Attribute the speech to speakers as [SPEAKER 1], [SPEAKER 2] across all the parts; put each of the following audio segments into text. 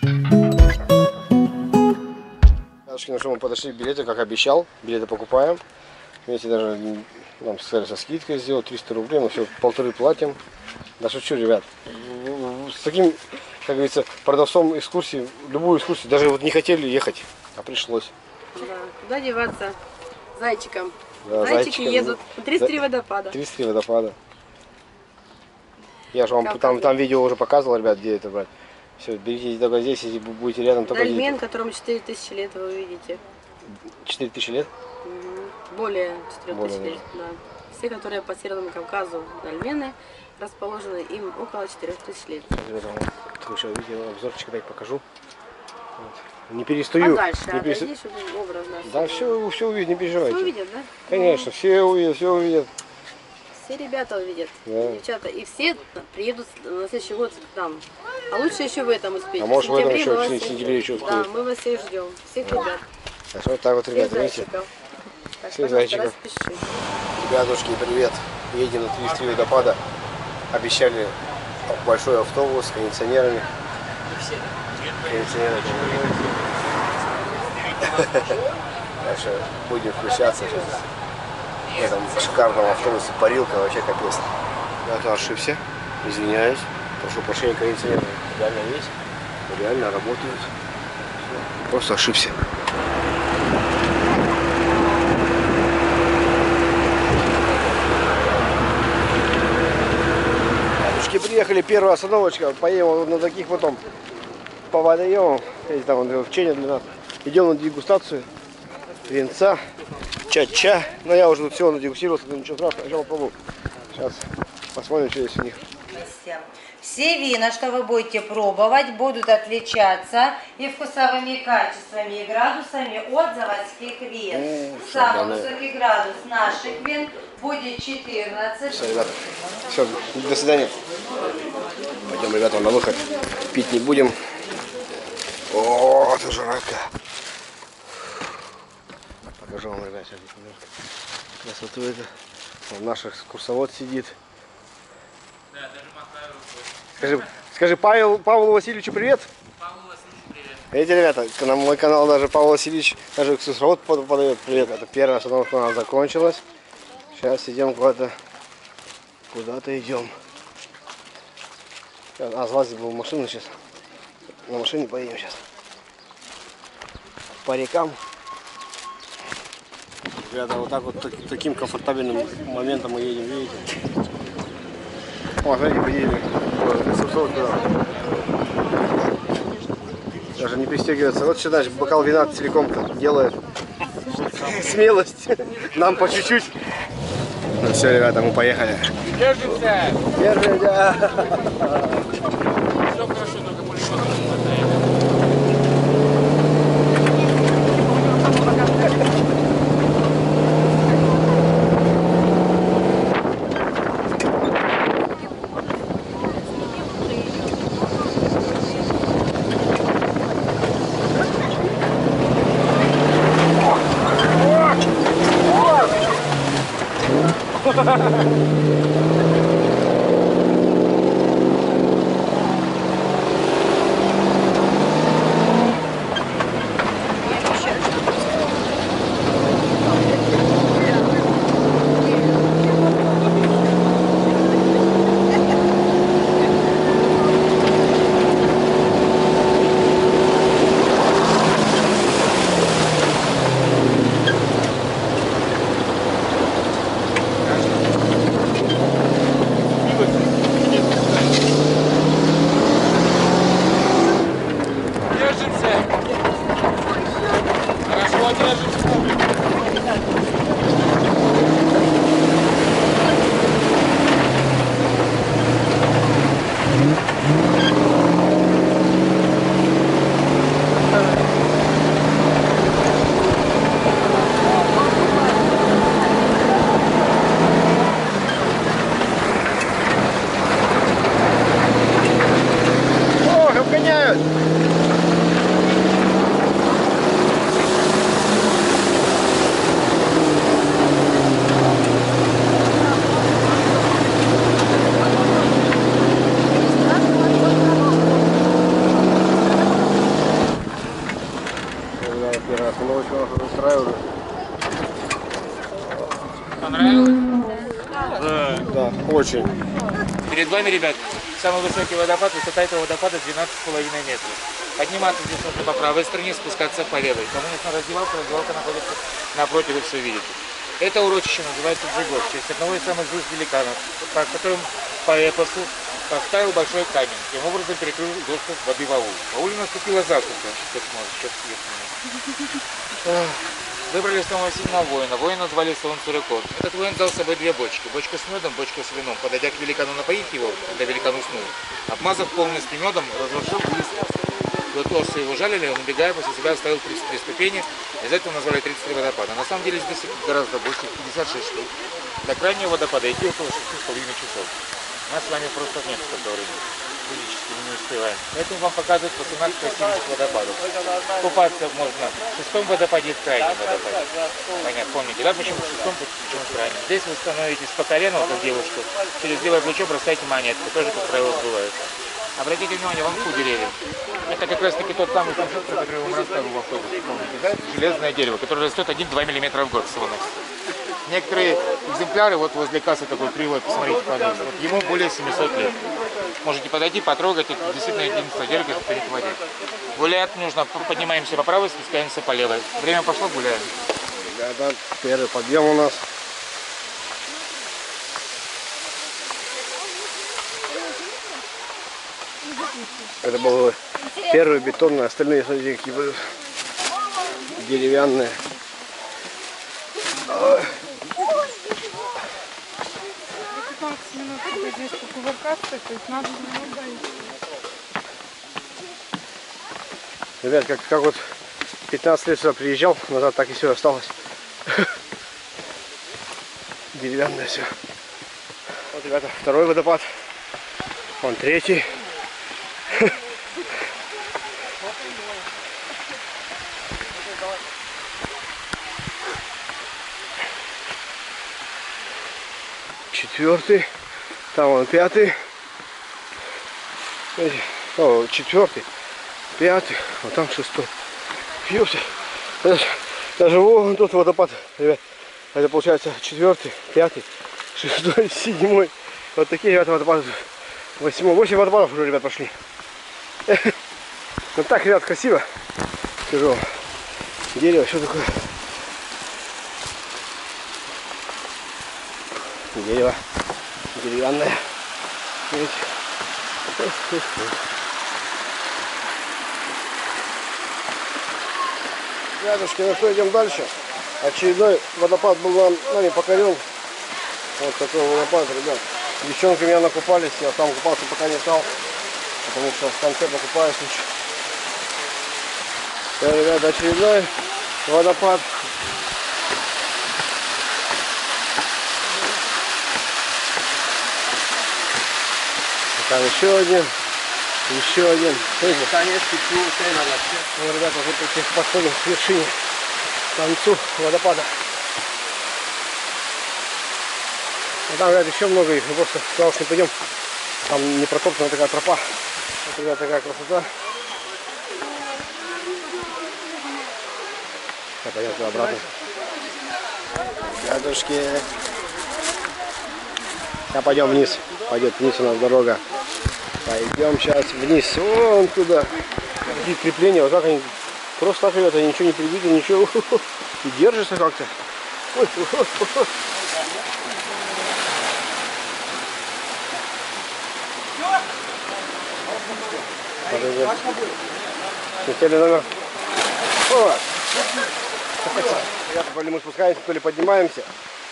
[SPEAKER 1] Ну что, мы подошли к билету, как обещал. Билеты покупаем. Вместе даже нам сказали, со скидкой сделать 300 рублей. Мы все 1,5 платим. Да шучу, ребят. С таким, как говорится, продавцом экскурсии, любую экскурсию, даже вот не хотели ехать, а пришлось.
[SPEAKER 2] Да, куда деваться зайчиком.
[SPEAKER 1] Да,
[SPEAKER 2] Зайчики едут. 33 водопада.
[SPEAKER 1] 33 водопада. Я же вам там видео уже показывал, ребят, где это брать. Все, берите только здесь, если будете рядом, только
[SPEAKER 2] Дольмен, которому 4000 лет, вы увидите.
[SPEAKER 1] 4000 лет?
[SPEAKER 2] Более 4000 лет, да. Все, которые по Северному Кавказу, дольмены, расположены им около 4000 лет.
[SPEAKER 1] Сейчас видео, обзорчик дай покажу. Вот. Не перестаю.
[SPEAKER 2] А дальше,
[SPEAKER 1] не
[SPEAKER 2] отойди, чтобы образ наш.
[SPEAKER 1] Да, все увидят, не переживайте.
[SPEAKER 2] Все увидят, да?
[SPEAKER 1] Конечно, все увидят, все увидят.
[SPEAKER 2] Все ребята увидят,
[SPEAKER 1] да.
[SPEAKER 2] Девчата, и все приедут на следующий год к нам. А лучше еще в этом успеть.
[SPEAKER 1] А может в этом еще, в
[SPEAKER 2] сентябре
[SPEAKER 1] сентябре еще успеть.
[SPEAKER 2] Да, мы вас всех ждем, всех ребят.
[SPEAKER 1] Так что вот так вот, ребята, видите? Всех зайчиков. Ребятушки, привет. Едем на 33 водопада. Обещали большой автобус с кондиционерами. Дальше будем включаться сейчас. В этом шикарном автобусе парилка, вообще капец. Я ошибся, извиняюсь. Прошу прощения, кондиционеры реально есть, реально работают. Просто ошибся. Приехали, первая остановочка, поедем на таких потом по водоемам, там в Чене для нас. Идем на дегустацию винца, ча-ча. Но я уже тут всего надегустировался, но ничего страшного, сначала попробую. Сейчас посмотрим, что есть у них.
[SPEAKER 3] Все вина, что вы будете пробовать, будут отличаться и вкусовыми качествами, и градусами от заводских вин. Самый высокий градус наших вин будет 14.
[SPEAKER 1] Все, ребята, все, до свидания. Пойдем, ребята, на выход. Пить не будем. О, это жарко. Покажу вам, ребята, сейчас немножко красоту это. Вон наш экскурсовод сидит. Скажи Павлу Васильевичу привет.
[SPEAKER 4] Павлу Васильевичу привет.
[SPEAKER 1] Видите, ребята, на мой канал даже Павел Васильевич, даже экскурсовод подает привет. Это первая остановка у нас закончилась. Сейчас идем куда-то идем. А залазить был в машину сейчас. На машине поедем сейчас. По рекам. Ребята, вот так вот таким комфортабельным моментом мы едем, видите? О, смотрите, поедем. Даже не пристегивается. Вот сюда же бокал вина целиком-то делает. Смелость. Нам по чуть-чуть. Ну все, ребята, мы поехали.
[SPEAKER 4] Держимся!
[SPEAKER 1] Держимся!
[SPEAKER 4] Все хорошо, только пулемета не хватает.
[SPEAKER 1] остановочка нас устраивает.
[SPEAKER 4] Понравилось?
[SPEAKER 1] Да, очень.
[SPEAKER 4] Перед вами, ребят, самый высокий водопад. Высота этого водопада 12,5 метров. Подниматься здесь нужно по правой стороне, спускаться по левой. Кому нужна раздевалка, раздевалка находится напротив, вы все видите. Это урочище называется Джигов, в честь одного из самых звезд великанов, по которым по эпосу поставил большой камень. Тем образом перекрыл доступ воды в аул. В ауле наступила засуха, как может, сейчас ясно. Выбрали самого сильного воина. Воина звали Солнцерекон. Этот воин дал с собой две бочки. Бочка с медом, бочка с вином. Подойдя к великану напоить его, когда великан уснул, обмазав полностью медом, разворошил близко. Вот осы его жалили, он, убегая после себя, оставил 33 ступени. Из этого назвали 33 водопада. На самом деле здесь гораздо больше, 56 штук. До крайнего водопада идти около 6,5 часов. У нас с вами просто нет столько времени. Физически мы не успеваем. Поэтому вам показывают 18-70 водопадов. Купаться можно в шестом водопаде и в крайнем водопаде. Понятно, помните, да, почему в шестом, почему в крайнем. Здесь вы становитесь по колено, как девушку, через левое плечо бросаете монетку, тоже, как правило, бывает. Обратите внимание, вон фу деревья. Это как раз таки тот самый конструктор, который я вам рассказывал в автобусе, помните, да? Железное дерево, которое растет 1-2 мм в год всего. Некоторые экземпляры, вот возле кассы такой кривой, посмотрите, пожалуйста, вот ему более 700 лет. Можете подойти, потрогать, это действительно единственное дерево, которое стоит в воде. Гулять нужно, поднимаемся по правой, спускаемся по левой. Время пошло, гуляем.
[SPEAKER 1] Ребята, первый подъем у нас. Это был первый бетонный, остальные, смотрите, какие будут деревянные. Ой.
[SPEAKER 5] 15 минут здесь покувыркаться, то есть надо немного идти.
[SPEAKER 1] Ребят, как вот 15 лет сюда приезжал, назад так и все осталось. Деревянное все. Вот, ребята, второй водопад. Вон третий. Четвертый. Там вон пятый. О, четвертый. Пятый. Вот там шестой. Ёпта. Даже вон тут водопад, ребят. Это получается четвертый, пятый, шестой, седьмой. Вот такие, ребята, водопады. 8 водопадов уже, ребят, пошли. Вот так, ребят, красиво. Скажу вам. Дерево, что такое? Дерево деревянное. Рядышки, ну что, идем дальше. Очередной водопад был нами покорен. Вот такой водопад, ребят. Девчонки меня накупались, я сам купался пока не стал, потому что в конце покупаюсь лучше. Да, ребят, очередной водопад. Там еще один. Еще один. Конец печу, ну, ребята, уже подходим к вершине, к концу водопада. А там, ребят, еще много их. Мы просто туда уж не пойдем. Там не протоптана такая тропа. Вот, ребят, такая красота. Так, пойдем туда обратно. Рядышки. Сейчас пойдем вниз. Пойдет вниз у нас дорога. Пойдем сейчас вниз, вон туда. Какие крепления, вот как они просто так, ребята, ничего не прибито, ничего. И держится как-то. Хотели номер. Вот. Ребята, то ли мы спускаемся, то ли поднимаемся.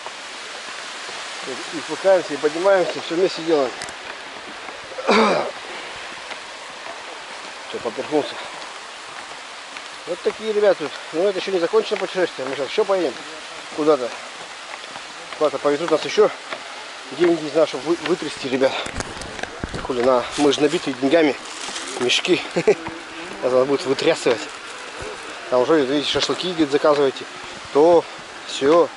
[SPEAKER 1] И спускаемся, и поднимаемся, все вместе делаем. Все, поперхнулся. Вот такие ребята тут. Но это еще не закончено путешествие. Мы сейчас еще поедем куда-то. Куда-то повезут нас еще. Деньги из нашего вытрясти, ребят. Хули, мы же набиты деньгами. Мешки. Сейчас нас будет вытрясывать. Там уже, видите, шашлыки, говорит, заказывайте. То, все.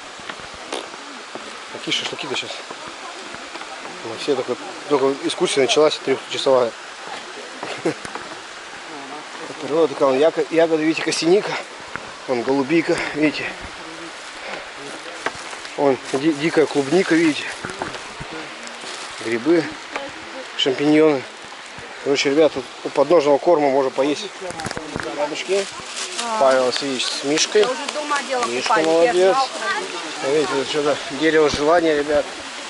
[SPEAKER 1] Какие шашлыки-то сейчас? Все только экскурсия началась, 3-часовая. Природа такая, ягоды, видите, косиника. Вон голубика, видите. Вон дикая клубника, видите. Грибы, шампиньоны. Короче, ребят, тут у подножного корма можно поесть. Рядышки. Павел Васильевич с Мишкой. Мишка молодец. Видите, тут что-то дерево желания, ребят.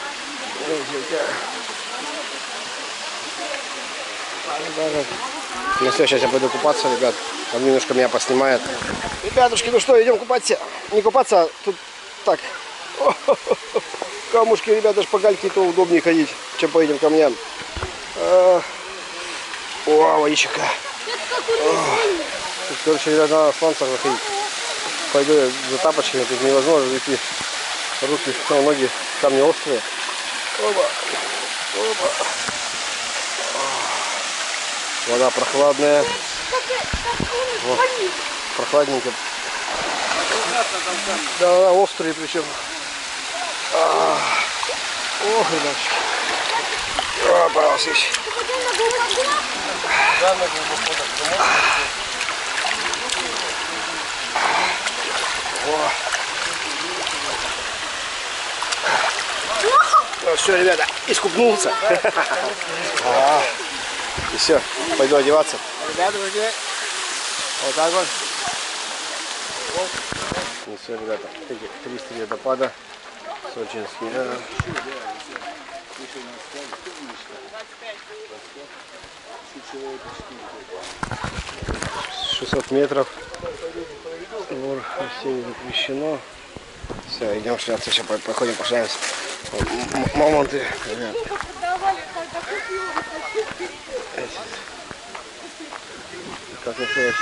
[SPEAKER 1] Ну все, сейчас я пойду купаться, ребят. Он немножко меня поснимает. Ребятушки, ну что, идем купаться. Не купаться, а тут так. Камушки, ребята, аж по гальке то удобнее ходить, чем по этим камням. О, водичка. Тут, короче, ребята, надо солнце заходить. Пойду я за тапочками, тут невозможно зайти. Руки, ноги, камни острые. Оба. Оба. Вода прохладная. Вот. Прохладненько. Да, острые причем. Ох, ребяточки. Павел Васильевич. Ну, все, ребята, искупнулся. И все, пойду одеваться. Ребята, вот так вот. Ну все, ребята, эти 300 водопада. Сочинский. 600 метров. Двор все запрещено. Все, идем шляться, сейчас походим, пошляемся. Мамонты. Как называется?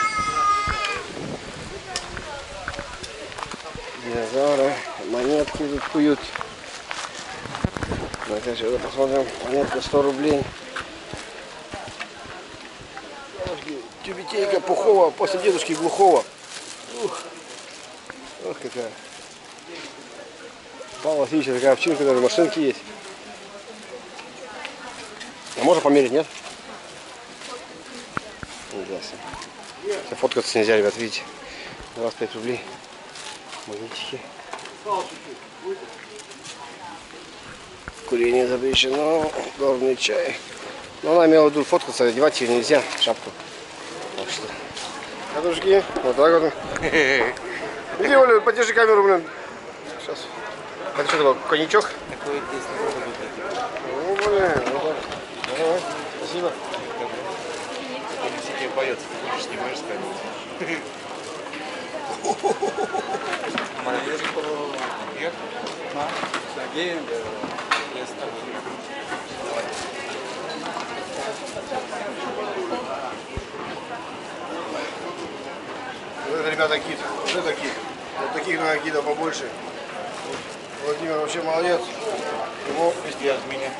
[SPEAKER 1] Динозавры, монетки тут куют. Ну-ка, сейчас посмотрим. Монетка 100 рублей. Тюбетейка Пухова после дедушки Глухова. Ох, какая. Павел Васильевич, такая овчинка, даже машинки есть. А можно померить, нет? Ясно. Фоткаться нельзя, ребят, видите. 25 рублей. Магнитики. Курение запрещено. Горный чай. Но она имела в виду фоткаться, одевать ее нельзя, шапку. Так что. Рядышки, вот так вот. Иди, Оля, подержи камеру, блин. Сейчас. Это что такое, коньячок? Ну, блин, вот так. Давай, спасибо.
[SPEAKER 4] Если тебе боется, ты будешь, не можешь ставить.
[SPEAKER 1] Вот это, ребята, кит. Вот это кит. Вот таких надо китов побольше. Владимир вообще молодец. Ему
[SPEAKER 4] Везде от меня.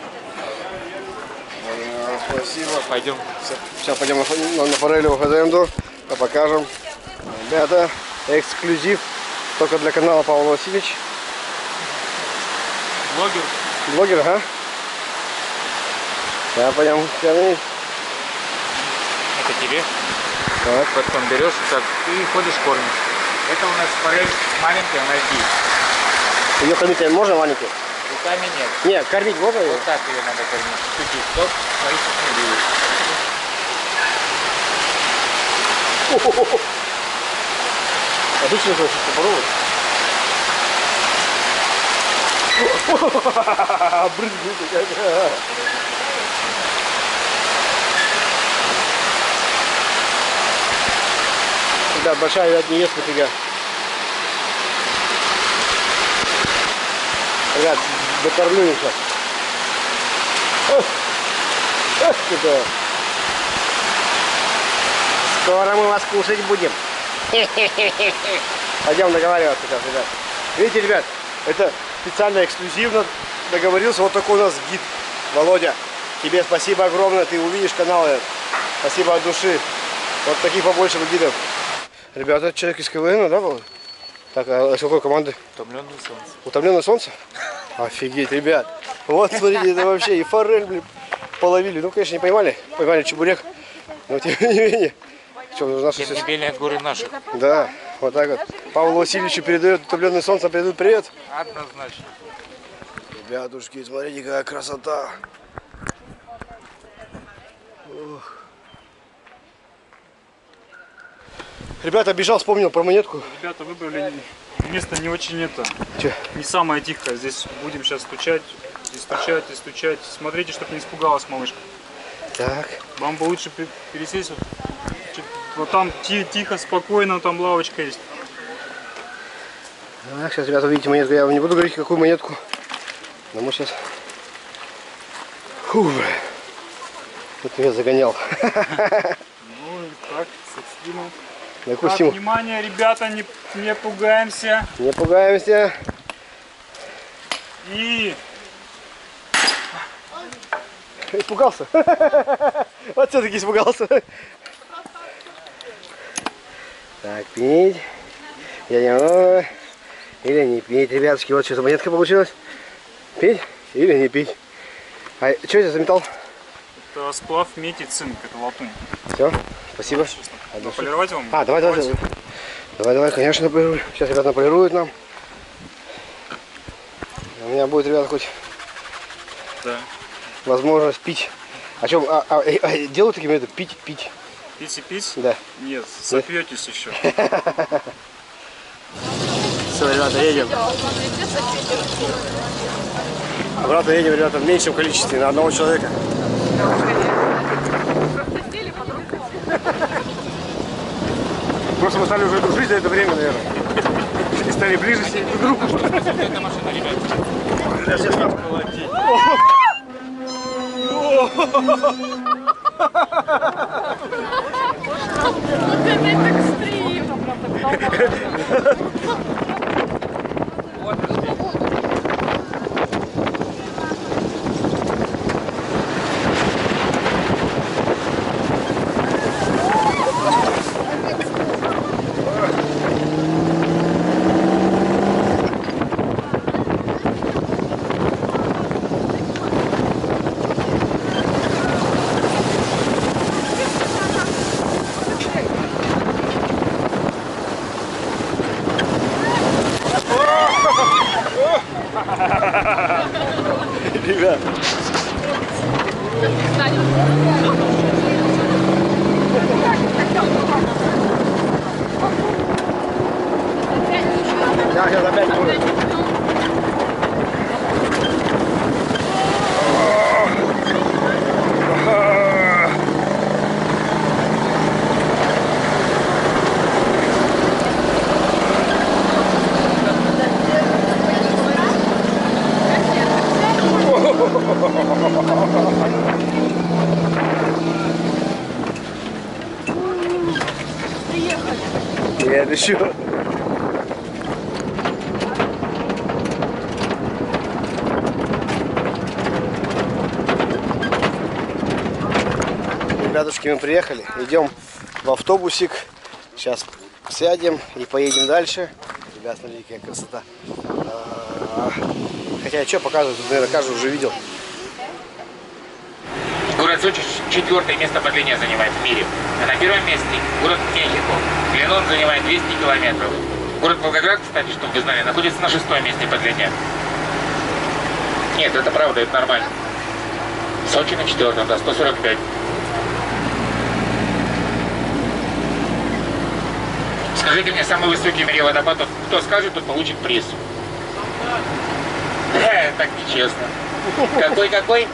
[SPEAKER 1] спасибо.
[SPEAKER 4] Пойдем.
[SPEAKER 1] Сейчас пойдем на форелевую хазенду, покажем. Ребята, эксклюзив только для канала Павел Васильевич.
[SPEAKER 4] Блогер.
[SPEAKER 1] Блогер, ага. Сейчас пойдем кормить.
[SPEAKER 4] Это тебе.
[SPEAKER 1] Так.
[SPEAKER 4] Потом берешь так и ходишь кормишь. Это у нас форель маленькая, она здесь.
[SPEAKER 1] Ее кормить можно маленькую?
[SPEAKER 4] Руками нет.
[SPEAKER 1] Нет, кормить можно ее?
[SPEAKER 4] Вот так ее надо кормить. Чуть-чуть. Стоп, смотри, что не будет.
[SPEAKER 1] Обычно хочешь попробовать? Брызгнет какая. Ребят, большая, ребят, не ест нифига. Ребят, докормлю их сейчас. Какая. Скоро мы вас кушать будем. Пойдем договариваться сейчас, ребят. Видите, ребят, это специально эксклюзивно договорился. Вот такой у нас гид. Володя, тебе спасибо огромное. Ты увидишь канал. Спасибо от души. Вот таких побольше гидов. Ребята, человек из КВН, да, был? Так, а с какой команды?
[SPEAKER 4] Утомленное солнце.
[SPEAKER 1] Утомленное солнце? Офигеть, ребят. Вот, смотрите, это вообще и форель, блин, половили. Ну, конечно, не поймали. Поймали чебурек. Но тем не менее. Что, нужна
[SPEAKER 4] Тем не менее, горы наших.
[SPEAKER 1] Да, Вот так вот. Павлу Васильевичу передает, утомленный солнцем передают привет.
[SPEAKER 4] Однозначно.
[SPEAKER 1] Ребятушки, смотрите, какая красота. Ох. Ребята, бежал, вспомнил про монетку.
[SPEAKER 6] Ребята выбрали место не очень это,
[SPEAKER 1] Че?
[SPEAKER 6] не самое тихое. Здесь будем сейчас стучать, и стучать, и стучать. Смотрите, чтобы не испугалась малышка.
[SPEAKER 1] Так.
[SPEAKER 6] Вам бы лучше пересесть вот там тихо, спокойно, там лавочка есть.
[SPEAKER 1] Так, сейчас, ребята, увидите монетку. Я вам не буду говорить, какую монетку. Но мы сейчас... Фу, бля. Вот меня загонял.
[SPEAKER 6] Ну и так, скинул.
[SPEAKER 1] На какую
[SPEAKER 6] Так,
[SPEAKER 1] стиму?
[SPEAKER 6] внимание, ребята, не пугаемся.
[SPEAKER 1] Не пугаемся.
[SPEAKER 6] И
[SPEAKER 1] Испугался. Вот все-таки испугался. Так, пить. Я не могу. Или не пить. Ребятушки, вот что-то монетка получилась. Пить или не пить. А что это за металл?
[SPEAKER 6] это сплав меди, цинк, это латунь.
[SPEAKER 1] Все, спасибо.
[SPEAKER 6] Наполировать вам?
[SPEAKER 1] А, давай, конечно, наполируй. Сейчас ребята наполируют нам. У меня будет, ребята, хоть возможность пить. А что, делают такие методы? Пить?
[SPEAKER 6] Пить и пить?
[SPEAKER 1] Да.
[SPEAKER 6] Нет, сопьетесь еще.
[SPEAKER 1] Все, ребята, едем. Обратно едем, ребята, в меньшем количестве, на одного человека. Просто мы стали уже дружить за это время, наверное. И стали ближе все друг к другу.
[SPEAKER 4] Это машина, ребят.
[SPEAKER 1] Ребят. Да, сейчас опять будет. Нет, еще. Ребятушки, мы приехали, идем в автобусик. Сейчас сядем и поедем дальше. Ребят, смотрите, какая красота. Хотя, что показывать, тут, наверное, каждый уже видел.
[SPEAKER 4] Город Сочи 4-е место по длине занимает в мире. А на первом месте город Мехико. Длину он занимает 200 километров. Город Волгоград, кстати, чтобы вы знали, находится на 6-м месте по длине. Нет, это правда, это нормально. Сочи на 4-м, да, 145. Скажите мне, самый высокий в мире водопад, кто скажет, тот получит приз. Так нечестно. Какой?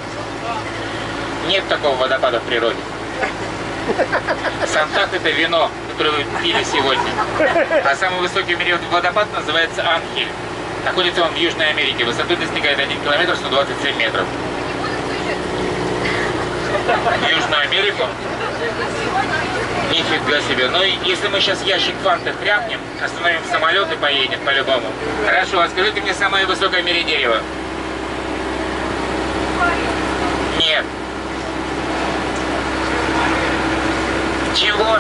[SPEAKER 4] Нет такого водопада в природе. Сантак — это вино, которое вы пили сегодня. А самый высокий в мире водопад называется Анхель. Находится он в Южной Америке. Высотой достигает 1 километр 127 метров. Южную Америку? Нифига себе. Ну, если мы сейчас ящик фанты хряпнем, остановим самолет и поедем по-любому. Хорошо, а скажите мне, самое высокое в мире дерево? Нет. Чего?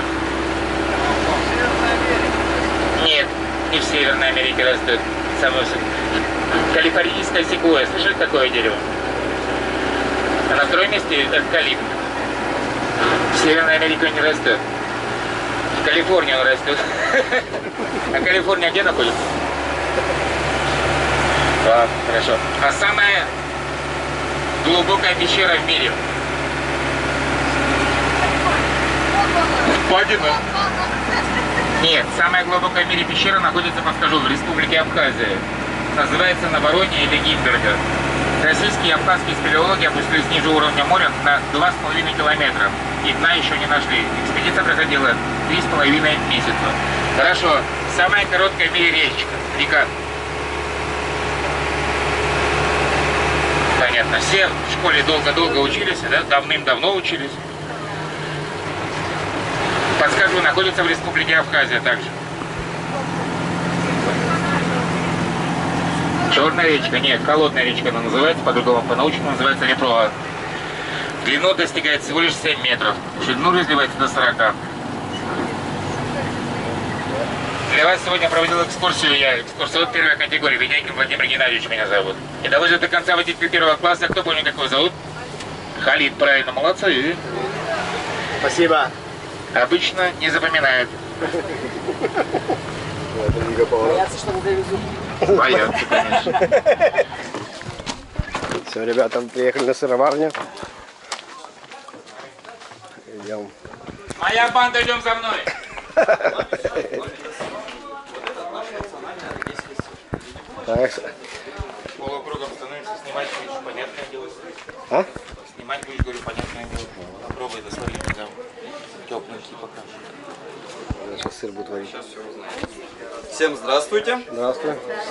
[SPEAKER 4] Нет, не в Северной Америке растет. Самое высокое. Калифорнийская секвойя. Слышали такое дерево? А на втором месте эвкалипт. В Северной Америке он не растет. Калифорнии он растет. А Калифорния где находится? Так, хорошо. А самая глубокая пещера в мире? Впадина. Нет, самая глубокая в мире пещера находится, подскажу, в республике Абхазия. Называется на Вороне или Гимберге. Российские и абхазские спелеологи опустились ниже уровня моря на 2,5 километра. И дна еще не нашли. Экспедиция проходила 3,5 месяца. Хорошо. Самая короткая в мире река. Понятно. Все в школе долго-долго учились, да? Давным-давно учились. Подскажу, находится в республике Абхазия также. Черная речка, нет, холодная речка она называется, по-другому, по-научному называется Ретроа. Длину достигает всего лишь 7 метров, ширину разливается до 40. Для вас сегодня проводил экскурсию я, экскурсовод первой категории, Ведяйкин Владимир Геннадьевич меня зовут. И довожу до конца водитель первого класса, кто помнит, как его зовут? Халид, правильно, молодцы.
[SPEAKER 1] Спасибо.
[SPEAKER 4] Обычно не запоминают.
[SPEAKER 2] Боятся, что не довезут.
[SPEAKER 4] Боятся, конечно.
[SPEAKER 1] Все, ребята, приехали на сыроварню. Идем.
[SPEAKER 4] Моя банда, идем за мной.
[SPEAKER 1] Так.
[SPEAKER 4] Полукругом становится, снимать будешь, понятное дело.
[SPEAKER 1] А?
[SPEAKER 4] Снимать будешь, говорю, понятное дело. Попробуй досмотреть, там тепленький пока.
[SPEAKER 1] Сейчас сыр будет варить.
[SPEAKER 7] Всем здравствуйте.
[SPEAKER 1] Здравствуй.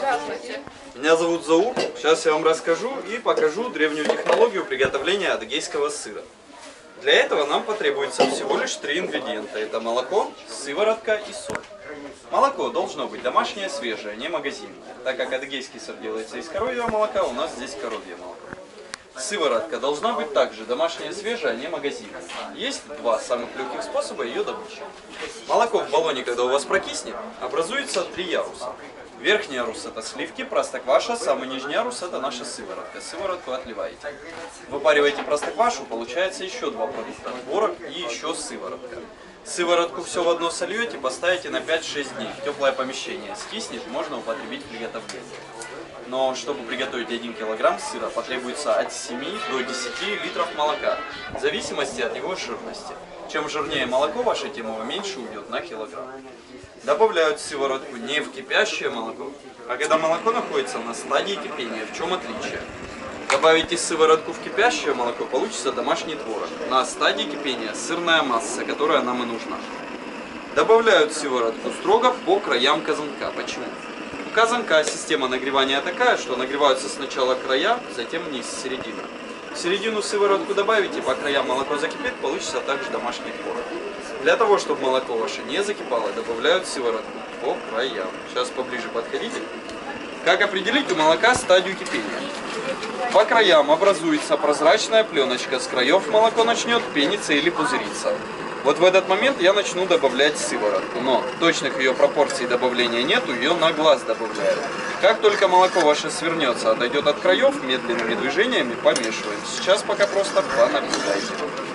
[SPEAKER 7] Меня зовут Заур. Сейчас я вам расскажу и покажу древнюю технологию приготовления адыгейского сыра. Для этого нам потребуется всего лишь 3 ингредиента. Это молоко, сыворотка и соль. Молоко должно быть домашнее, свежее, не магазинное. Так как адыгейский сыр делается из коровьего молока, у нас здесь коровье молоко. Сыворотка должна быть также домашняя, свежая, а не магазинная. Есть 2 самых легких способа ее добычи. Молоко в баллоне, когда у вас прокиснет, образуется 3 яруса. Верхний ярус — это сливки, простокваша, самый нижний ярус — это наша сыворотка. Сыворотку отливаете. Выпариваете простоквашу, получается еще 2 продукта — творог и еще сыворотка. Сыворотку все в одно сольете, поставите на 5-6 дней в теплое помещение. Скиснет, можно употребить в приготовлении. Но чтобы приготовить 1 килограмм сыра, потребуется от 7 до 10 литров молока, в зависимости от его жирности. Чем жирнее молоко ваше, тем его меньше уйдет на килограмм. Добавляют сыворотку не в кипящее молоко, а когда молоко находится на стадии кипения. В чем отличие? Добавите сыворотку в кипящее молоко, получится домашний творог. На стадии кипения сырная масса, которая нам и нужна. Добавляют сыворотку строго по краям казанка. Почему? У казанка система нагревания такая, что нагреваются сначала края, затем низ, середина. В середину сыворотку добавите, по краям молоко закипит, получится также домашний творог. Для того, чтобы молоко ваше не закипало, добавляют сыворотку по краям. Сейчас поближе подходите. Как определить у молока стадию кипения? По краям образуется прозрачная пленочка, с краев молоко начнет пениться или пузыриться. Вот в этот момент я начну добавлять сыворотку, но точных ее пропорций добавления нету, ее на глаз добавляю. Как только молоко ваше свернется, отойдет от краев, медленными движениями помешиваем. Сейчас пока просто понаблюдайте.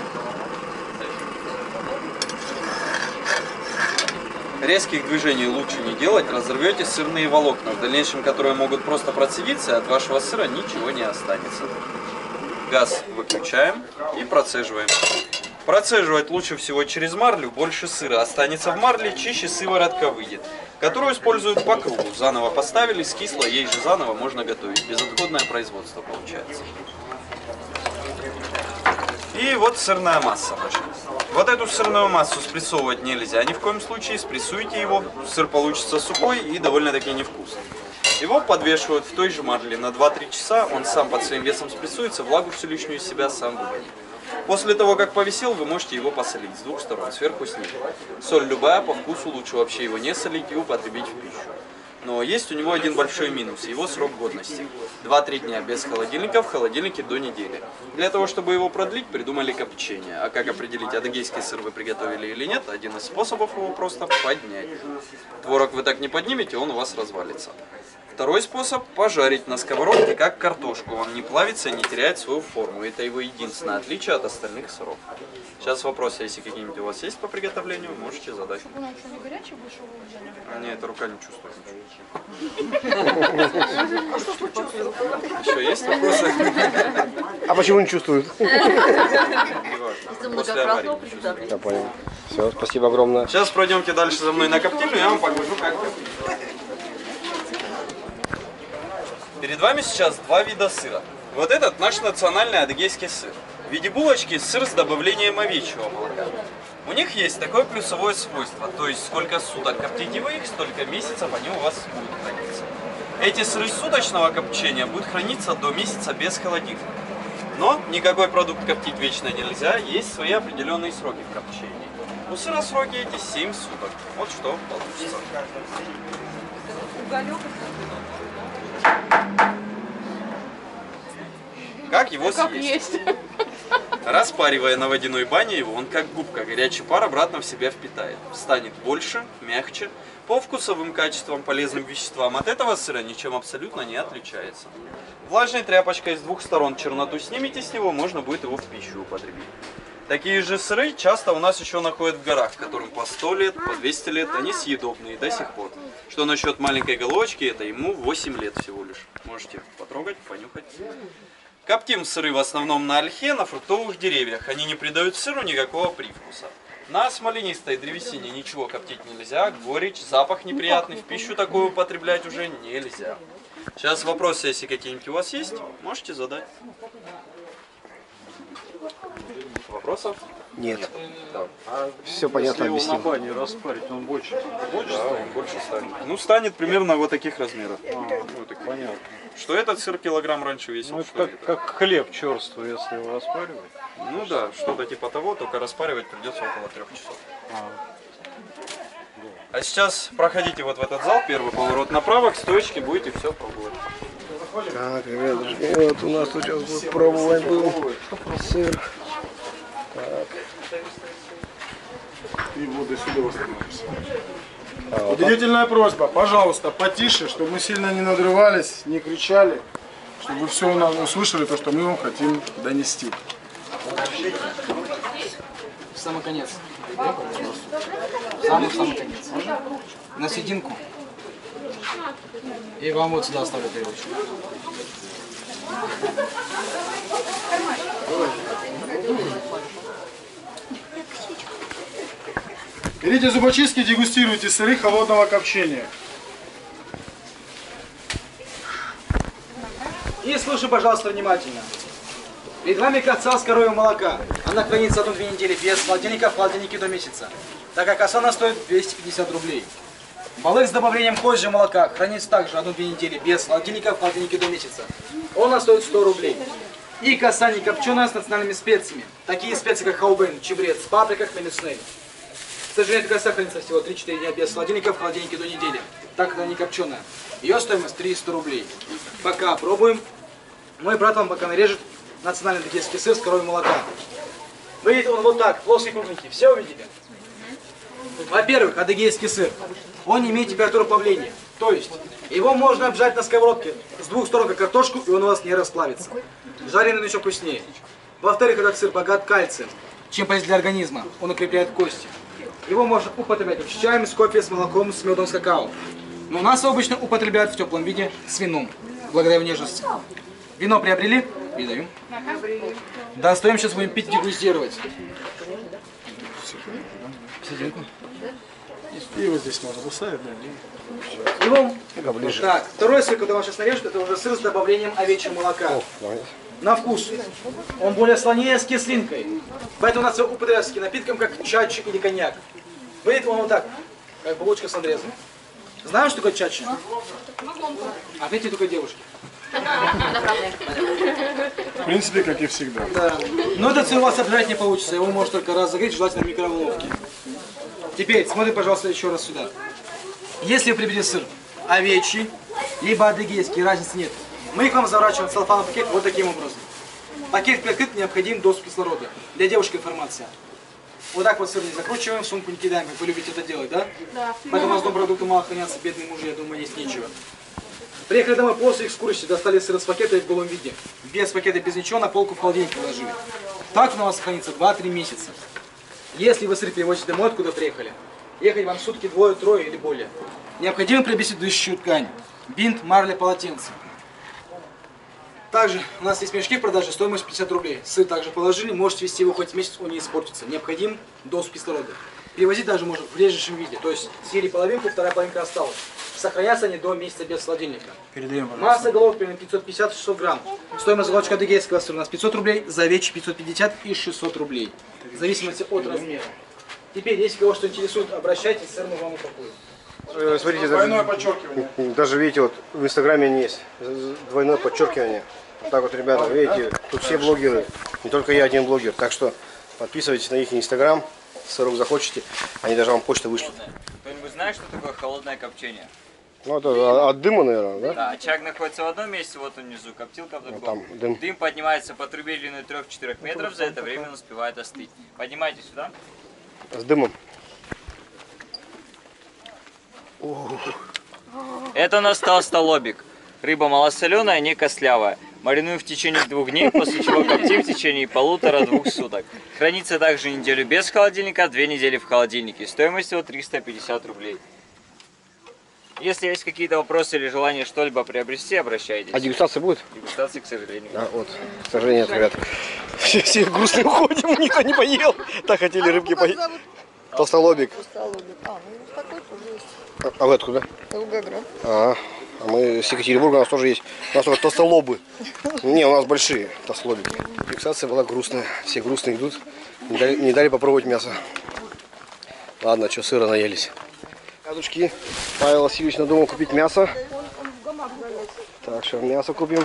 [SPEAKER 7] Резких движений лучше не делать, разорвете сырные волокна, в дальнейшем которые могут просто процедиться, и от вашего сыра ничего не останется. Газ выключаем и процеживаем. Процеживать лучше всего через марлю, больше сыра останется в марле, чище сыворотка выйдет, которую используют по кругу. Заново поставили, скисло, ей же заново можно готовить. Безотходное производство получается. И вот сырная масса наша. Вот эту сырную массу спрессовывать нельзя, ни в коем случае спрессуйте его, сыр получится сухой и довольно-таки невкусный. Его подвешивают в той же марле на 2-3 часа, он сам под своим весом спрессуется, влагу всю лишнюю из себя сам выводит. После того, как повисел, вы можете его посолить с 2 сторон, сверху снизу. Соль любая, по вкусу лучше вообще его не солить и употребить в пищу. Но есть у него один большой минус, его срок годности. 2-3 дня без холодильника, в холодильнике до недели. Для того, чтобы его продлить, придумали копчение. А как определить, адыгейский сыр вы приготовили или нет, один из способов его просто поднять. Творог вы так не поднимете, он у вас развалится. второй способ – пожарить на сковородке, как картошку. Он не плавится и не теряет свою форму. Это его единственное отличие от остальных сыров. Сейчас вопросы, если какие-нибудь у вас есть по приготовлению, можете задать. Нет, рука не чувствует ничего. Еще есть вопросы?
[SPEAKER 1] А почему не чувствуют?
[SPEAKER 7] После аварии.
[SPEAKER 1] Я понял. Все, спасибо огромное.
[SPEAKER 7] Сейчас пройдемте дальше за мной на коптильню, я вам покажу, как коптить. Перед вами сейчас два вида сыра. Вот этот наш национальный адыгейский сыр. В виде булочки сыр с добавлением овечьего молока. У них есть такое плюсовое свойство, то есть сколько суток коптите вы их, столько месяцев они у вас будут храниться. Эти сыры суточного копчения будут храниться до месяца без холодильника. Но никакой продукт коптить вечно нельзя, есть свои определенные сроки в копчении. У сыра сроки эти 7 суток. Вот что получится. Как его съесть? Распаривая на водяной бане его, он как губка, горячий пар обратно в себя впитает. Станет больше, мягче, по вкусовым качествам, полезным веществам. От этого сыра ничем абсолютно не отличается. Влажной тряпочкой с двух сторон черноту снимите с него, можно будет его в пищу употребить. Такие же сыры часто у нас еще находят в горах, которым по 100 лет, по 200 лет, они съедобные до сих пор. Что насчет маленькой головочки, это ему 8 лет всего лишь. Можете потрогать, понюхать. Коптим сыры в основном на ольхе, на фруктовых деревьях. Они не придают сыру никакого привкуса. На смоленистой древесине ничего коптить нельзя, горечь, запах неприятный, в пищу такую употреблять уже нельзя. Сейчас вопросы, если какие-нибудь у вас есть, можете задать. Вопросов?
[SPEAKER 1] Нет.
[SPEAKER 7] Да.
[SPEAKER 1] Все понятно
[SPEAKER 6] Если его на
[SPEAKER 1] объяснил.
[SPEAKER 6] бане распарить, он больше
[SPEAKER 7] Да,
[SPEAKER 6] станет?
[SPEAKER 7] он больше станет. Ну, станет примерно вот таких размеров. Вот таких.
[SPEAKER 6] Понятно.
[SPEAKER 7] Что этот сыр килограмм раньше весил?
[SPEAKER 6] Ну,
[SPEAKER 7] что
[SPEAKER 6] это как хлеб черствый, если его распаривать.
[SPEAKER 7] Ну да, что-то типа того, только распаривать придется около 3 часов. А сейчас проходите вот в этот зал, первый поворот направо, к стоечке будете все пробовать.
[SPEAKER 1] Так, ребятушки, вот у нас тут сейчас будет пробовать был сыр. Так.
[SPEAKER 8] И воды сюда восстановимся. Удивительная просьба, пожалуйста, потише, чтобы мы сильно не надрывались, не кричали, чтобы вы все услышали то, что мы вам хотим донести.
[SPEAKER 9] В самый конец. В самый конец. На серединку. И вам вот сюда оставлю тарелочку.
[SPEAKER 8] Берите зубочистки, дегустируйте сыры холодного копчения.
[SPEAKER 9] И слушай, пожалуйста, внимательно. Перед вами коса с коровьего молока. Она хранится 1-2 недели без холодильника, в холодильнике до месяца. Так как коса она стоит 250 рублей. Балык с добавлением козьего молока хранится также 1-2 недели без холодильника, в холодильнике до месяца. Он у нас стоит 100 рублей. И коса не копченая с национальными специями. Такие специи, как хаубен, чебрец, паприка, хмельный. К сожалению, эта коса хранится всего 3-4 дня без холодильника, в холодильнике до недели. Так как она не копченая. Ее стоимость 300 рублей. Пока пробуем. Мой брат вам пока нарежет национальный адыгейский сыр с коровьего молока. Выглядит он вот так, плоский, кругленький. Все увидели? Во-первых, адыгейский сыр. Он не имеет температуры плавления. То есть, его можно обжарить на сковородке с двух сторон, как картошку, и он у вас не расплавится. Жареный еще вкуснее. Во-вторых, этот сыр богат кальцием, чем полезен для организма. Он укрепляет кости. Его можно употреблять с чаем, с кофе, с молоком, с медом, с какао. Но у нас обычно употребляют в теплом виде с вином, благодаря его нежности. Вино приобрели? Передаю. Достаем, сейчас будем пить, дегустировать.
[SPEAKER 8] И вот здесь можно поставить, да?
[SPEAKER 9] Его... Так, второй сыр, который вам сейчас нарежут, это уже сыр с добавлением овечьего молока. На вкус. Он более слонее с кислинкой. Поэтому у нас его употребляют с напитком, как чачи или коньяк. Выглядит он вот так, как булочка с надрезом. Знаешь, что такое чачи? Ответьте только девушки.
[SPEAKER 8] В принципе, как и всегда.
[SPEAKER 9] Да. Но этот сыр у вас обжарить не получится. Его можно только разогреть, желательно в микроволновке. Теперь, смотрим, пожалуйста, еще раз сюда. Если вы приобретете сыр овечий, либо адыгейский, разницы нет. Мы их вам заворачиваем в целлофановый пакет вот таким образом. Пакет прикрыт, необходим доступ кислорода. Для девушки информация. Вот так вот сыр не закручиваем, в сумку не кидаем, как вы любите это делать, да? Да. Поэтому у нас дома продукты мало хранятся, бедные мужи, я думаю, есть нечего. Приехали домой после экскурсии, достали сыр из пакета и в голом виде. Без пакета, без ничего, на полку в холодильник положили. Так у нас хранится 2-3 месяца. Если вы сыр перевозите домой, откуда приехали, ехать вам сутки двое-трое или более. Необходимо приобрести дышащую ткань, бинт, марля, полотенце. Также у нас есть мешки в продаже, стоимость 50 рублей. Сыр также положили, можете вести его хоть месяц, он не испортится. Необходим доступ кислорода. Перевозить даже можно в лежащем виде, то есть съели половинку, вторая половинка осталась. Сохранятся они до месяца без холодильника.
[SPEAKER 6] Передаем, пожалуйста.
[SPEAKER 9] Масса головок примерно 550-600 грамм. Стоимость головочка адыгейского сыра у нас 500 рублей, за овечьи 550 и 600 рублей. В зависимости от размера. Теперь, если кого что интересует, обращайтесь, сыр мы вам упакуем.
[SPEAKER 1] Смотрите,
[SPEAKER 8] Двойное подчеркивание.
[SPEAKER 1] даже видите, вот в Инстаграме не есть двойное подчеркивание. Вот так вот, ребята, видите, тут все блогеры, не только я один блогер. Так что подписывайтесь на их Инстаграм, сырок захочете, они даже вам почту вышлют.
[SPEAKER 10] Кто-нибудь знает, что такое холодное копчение?
[SPEAKER 1] Ну, это от дыма, наверное, да?
[SPEAKER 10] Да, очаг находится в одном месте, вот он внизу, коптилка в другом.
[SPEAKER 1] там дым.
[SPEAKER 10] Дым поднимается по трубе длиной 3-4 метров, за это время он успевает остыть. Поднимайте сюда.
[SPEAKER 1] С дымом.
[SPEAKER 10] Это у нас толстолобик. Рыба малосоленая, не костлявая. Маринуем в течение 2 дней, после чего коптим в течение 1,5-2 суток. Хранится также неделю без холодильника, 2 недели в холодильнике. Стоимость его 350 рублей. Если есть какие-то вопросы или желание что-либо приобрести, обращайтесь.
[SPEAKER 1] А дегустация будет?
[SPEAKER 10] Дегустации, к сожалению.
[SPEAKER 1] Да, вот. К сожалению, нет, ребят. Все грустные уходим, никто не поел. Так хотели рыбки поесть. Толстолобик. А вы откуда?
[SPEAKER 5] Волгоград.
[SPEAKER 1] А мы с Екатеринбурга, у нас тоже есть. У нас только толстолобы. Не, у нас большие толстолобики. Фиксация была грустная. Все грустные идут. Не дали попробовать мясо. Ладно, что, сыра наелись. Рядочки. Павел Васильевич надумал купить мясо. Так, что мясо купим.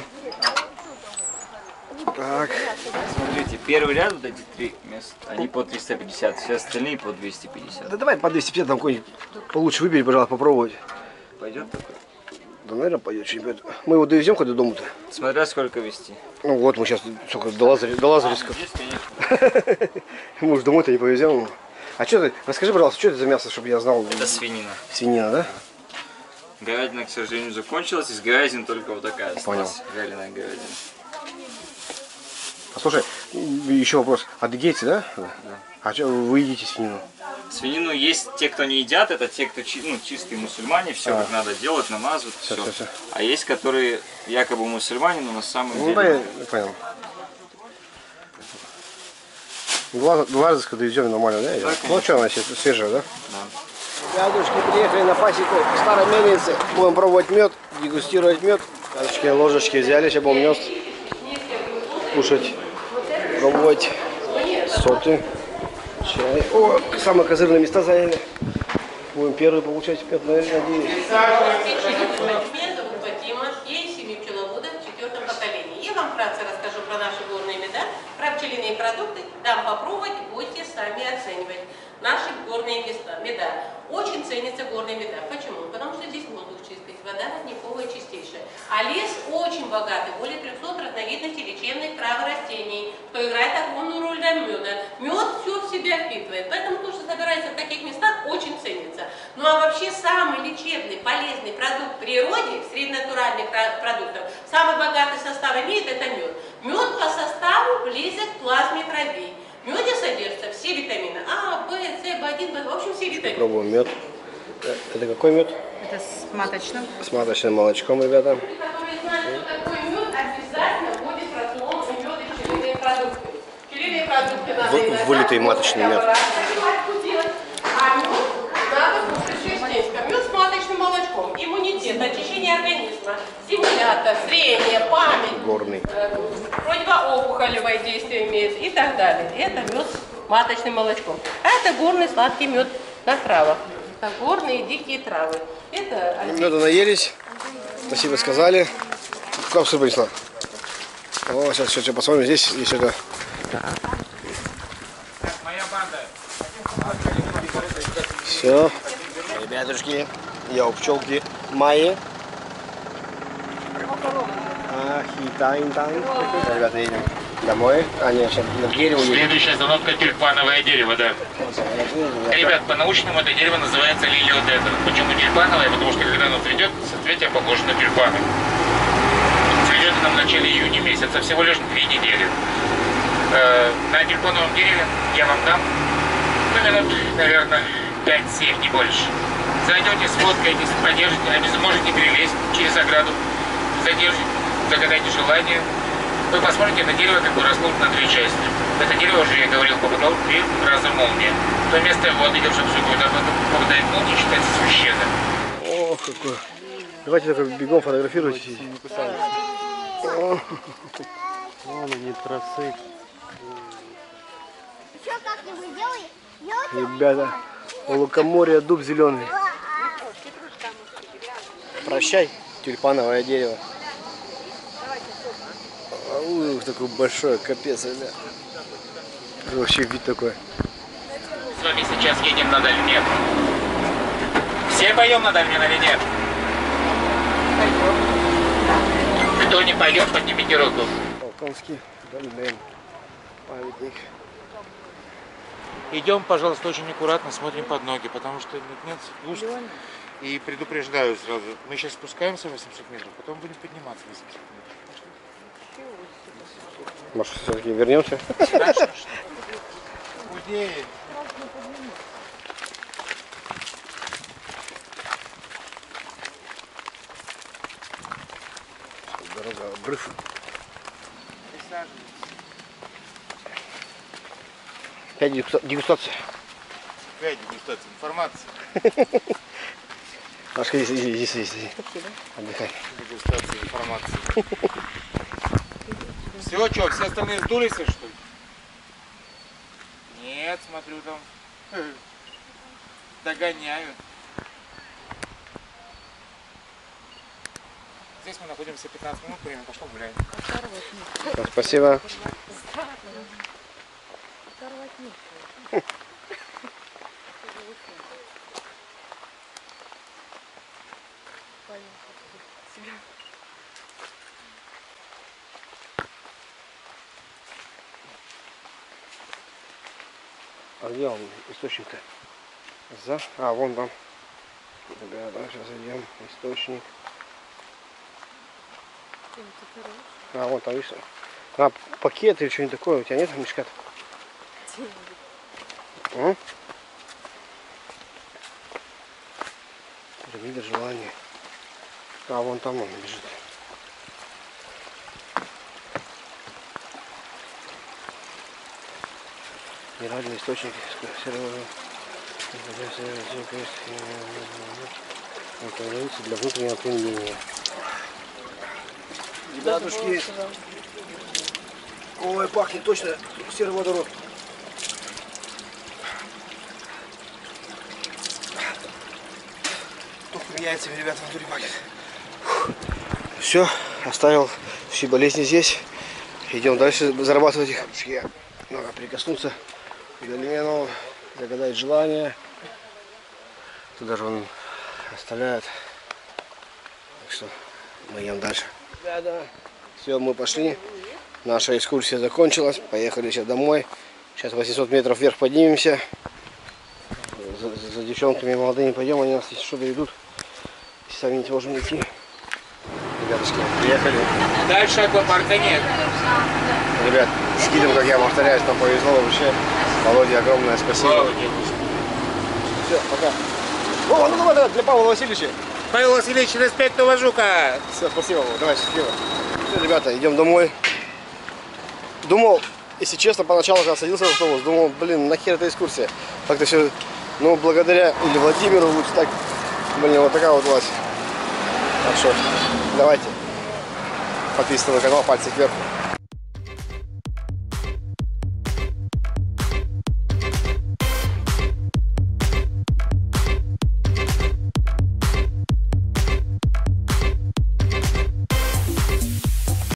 [SPEAKER 1] Так.
[SPEAKER 10] Смотрите, первый ряд, вот эти 3 места, они по 350, все остальные по 250.
[SPEAKER 1] Да давай по 250 там какой-нибудь получше выбери, пожалуйста, попробовать.
[SPEAKER 10] Пойдет такой?
[SPEAKER 1] Да, наверное, пойдет что-нибудь. Мы его довезем хоть до дома-то?
[SPEAKER 10] Смотря сколько везти.
[SPEAKER 1] Ну вот, мы сейчас только до Лазаревска.
[SPEAKER 10] Здесь, конечно.
[SPEAKER 1] Мы уж домой-то не повезем. А что ты, расскажи, пожалуйста, что это за мясо, чтобы я знал?
[SPEAKER 10] Это свинина.
[SPEAKER 1] Свинина, да?
[SPEAKER 10] Говядина, к сожалению, закончилась, из говядины только вот такая осталась. Вяленая говядина.
[SPEAKER 1] А слушай, еще вопрос. Адыгейцы, да? Да. А что вы едите свинину?
[SPEAKER 10] Свинину есть те, кто не едят, это те, кто чистые мусульмане, все как надо делать, намазывают, все. А есть, которые якобы мусульмане, но на самом деле...
[SPEAKER 1] Ну да, я понял. Лазаревска довезем нормально, да?
[SPEAKER 10] Да,
[SPEAKER 1] ну что, она свежая, да?
[SPEAKER 10] Да.
[SPEAKER 1] Ребятушки, приехали на пасеку старой мельницы. Будем пробовать мед, дегустировать мед. Карточки, ложечки взяли, сейчас будем мед кушать, пробовать соты, чай. О, самые козырные места заняли. Будем первый получать мед, надеюсь.
[SPEAKER 11] Я вам вкратце расскажу про наши горные меда, про пчелиные продукты, дам попробовать, будете сами оценивать. Наши горные меда. Очень ценятся горные меда. Почему? Потому что здесь воздух чистый, вода родниковая чистейшая. А лес очень богатый, более 300 разновидностей лечебных трав и растений, что играет огромную роль для меда. Мед все в себя впитывает, поэтому то, что собирается в таких местах, очень ценится. Ну а вообще самый лечебный, полезный продукт в природе, среди натуральных продуктов, самый богатый состав имеет, это мед. Мед по составу близок к плазме крови. В меде содержатся все витамины А, В, С, В1, В, в общем, все витамины.
[SPEAKER 1] Пробуем мед. Это какой мед?
[SPEAKER 5] Это с маточным.
[SPEAKER 1] С маточным молочком, ребята.
[SPEAKER 11] Люди, которые знают, что такое мед, обязательно будет в рацион мед и пчелиные продукты. Пчелиные продукты надо
[SPEAKER 1] вылитый маточный мед.
[SPEAKER 11] А мед надо кушать частенько. Мед с маточным молочком. Иммунитет, очищение организма, стимулятор, зрение, память.
[SPEAKER 1] Горный.
[SPEAKER 11] Противоопухолевое действие имеет и так далее. Это мед с маточным молочком. А это горный сладкий мед на травах. Это горные дикие травы. Это
[SPEAKER 1] Меда наелись. Спасибо сказали. Как все принесла? О, сейчас все посмотрим. Здесь есть это.
[SPEAKER 10] Моя банда.
[SPEAKER 1] Все. Ребятушки, я у пчелки Майи. Ахитайн-тайн. Ребята, едем. Домой? А, нет, сейчас на дерево.
[SPEAKER 4] Следующая остановка тюльпановое дерево, да. Ребят, по-научному это дерево называется лилиодендр. Почему тюльпановое? Потому что когда оно цветет, соцветие похоже на тюльпаны. Цветет оно в начале июня месяца, всего лишь 2 недели. На тюльпановом дереве я вам дам, минут, наверное, 5-7, не больше. Зайдете, сфоткаетесь, подержите, можете перелезть через ограду, задержите, загадайте желание. Вы посмотрите на дерево, как выросло на 2 части. Это дерево, уже я говорил, попадал 2 раза молния. То место в воду, где в Шапсуку, куда попадает молния, считается священным.
[SPEAKER 1] Ох, какой. Давайте только бегом фотографируйтесь.
[SPEAKER 12] Вон они тросы.
[SPEAKER 13] Еще как-нибудь делай.
[SPEAKER 1] Ребята, у лукоморья дуб зеленый. Прощай, тюльпановое дерево. Ух, такой большой, капец, ребят. Вообще вид такой.
[SPEAKER 4] С вами сейчас едем на Дальнер. Все поем на Дальнер или нет? Кто не пойдет, поднимите руку.
[SPEAKER 1] Балконский Дальнер. Памятник.
[SPEAKER 4] Идем, пожалуйста, очень аккуратно, смотрим под ноги, потому что нет куст. И предупреждаю сразу, мы сейчас спускаемся 800 метров, потом будем подниматься 800 метров.
[SPEAKER 1] Может, все-таки вернемся?
[SPEAKER 4] Худее.
[SPEAKER 1] Дорога, обрыв. Опять дегустация.
[SPEAKER 4] Опять дегустация информации.
[SPEAKER 1] Машка, здесь. Отдыхай.
[SPEAKER 4] Дегустация информации. Все, что, все остальные сдулись, что ли? Нет, смотрю там. Догоняю. Здесь мы находимся 15 минут, время пошло, гуляем.
[SPEAKER 1] Спасибо. А где он, источник-то? А, вон там. Ребята, сейчас зайдем. Источник. А, вон там, видишь? А, пакет или что-нибудь такое. У тебя нет мешка-то? Лидер желания. А, вон там он лежит. Минеральный источник для внутреннего применения. Ребятушки, ой, пахнет точно сероводород. Только меняется, ребята, в натуре пахнет. Все, оставил все болезни здесь. Идем дальше зарабатывать их. Надо прикоснуться к дольмену, загадать желание. Тут даже он оставляет. Так что мы идем дальше. Да. Все, мы пошли. Наша экскурсия закончилась. Поехали сейчас домой. Сейчас 800 метров вверх поднимемся. За девчонками молодыми пойдем. Они нас если что доведут. Если сами не можем идти. Ребятушки, приехали.
[SPEAKER 4] Дальше аквапарка нет.
[SPEAKER 1] Ребят, с гидом, как я повторяюсь, нам повезло вообще. Володе огромное спасибо. Все, пока. О, ну давай, для Павла Васильевича.
[SPEAKER 4] Павел Васильевич, респект, уважуха.
[SPEAKER 1] Все, спасибо, давай, счастливо. Все, ребята, идем домой. Думал, если честно, поначалу, когда садился в автобус, думал, блин, нахер эта экскурсия. Как-то все, ну, благодаря или Владимиру лучше так, блин, вот такая вот власть. Так что, давайте, подписывайтесь на канал, пальцы вверх.